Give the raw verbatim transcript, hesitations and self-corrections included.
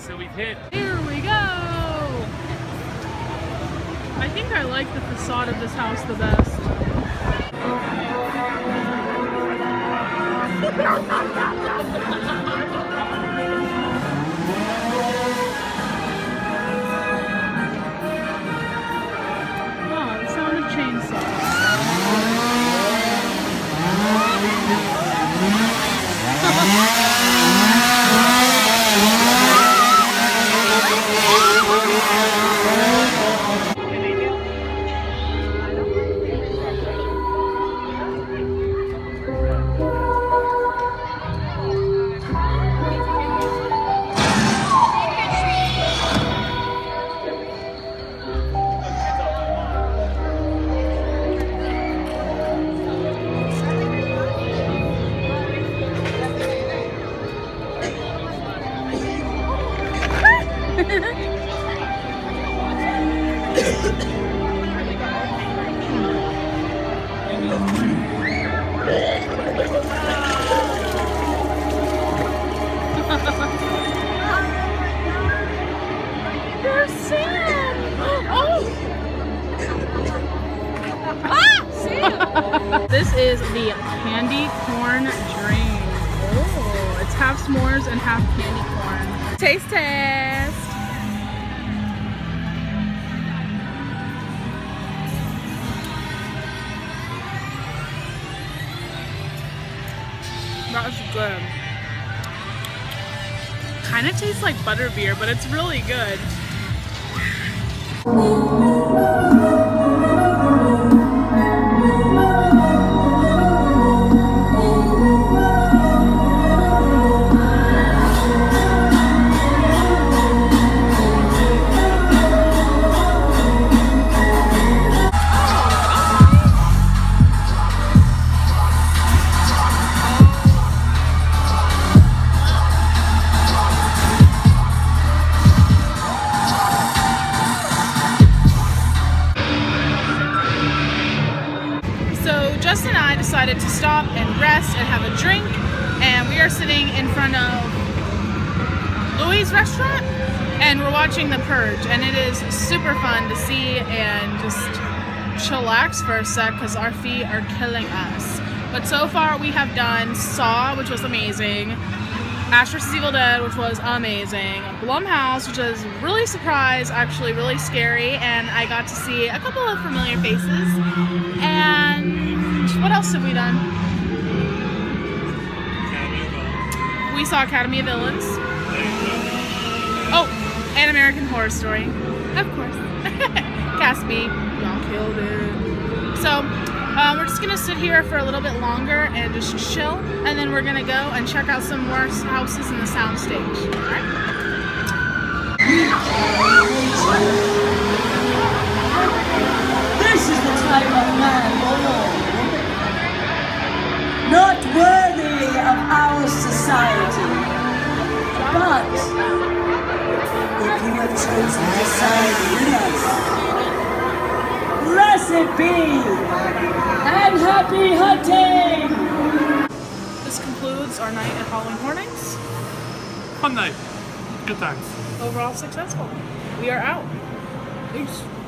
that we've hit. Here we go! I think I like the facade of this house the best. Oh, the sound of chainsaws. There's sand! Oh! Ah! Sand! This is the candy corn drink. Oh, it's half s'mores and half candy corn. Taste test! That's good. Kind of tastes like butterbeer, but it's really good. Justin and I decided to stop and rest and have a drink, and we are sitting in front of Louis' restaurant and we're watching The Purge, and it is super fun to see and just chillax for a sec because our feet are killing us. But so far we have done Saw, which was amazing, Ash versus. Evil Dead, which was amazing, Blumhouse, which was really surprised, actually really scary, and I got to see a couple of familiar faces. And what else have we done? We saw Academy of Villains. Oh, and American Horror Story. Of course. Caspi, y'all killed it. So, uh, we're just gonna sit here for a little bit longer and just chill, and then we're gonna go and check out some more houses in the soundstage. Alright? This is the type of man, not worthy of our society. But if you have chosen to side with us, blessed be and happy hunting! This concludes our night at Halloween Horror Nights. Fun night. Good times. Overall successful. We are out. Peace.